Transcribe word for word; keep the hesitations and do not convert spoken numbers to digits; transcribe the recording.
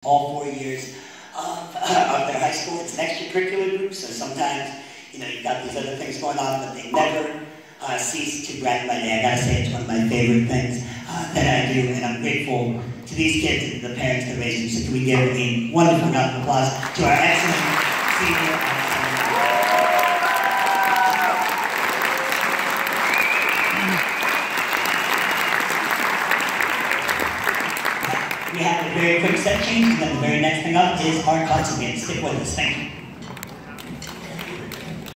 all four years of, uh, of their high school. It's an extracurricular group, so sometimes, you know, you've got these other things going on, but they never uh, cease to brighten my day. I gotta say, it's one of my favorite things uh, that I do, and I'm grateful to these kids and the parents that raised them. So can we give a wonderful round of applause to our excellent senior We have a very quick set change, and then the very next thing up is our concert game. Stick with us. Thank you.